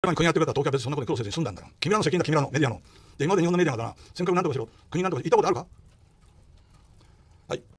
に国やってくれたら東京は別にそんなことに苦労せずに済んだんだよ。君らの責任だ、君らのメディアの。で、今まで日本のメディアがだな、尖閣なんとかしろ、国なんとかしろ、言ったことあるか。はい。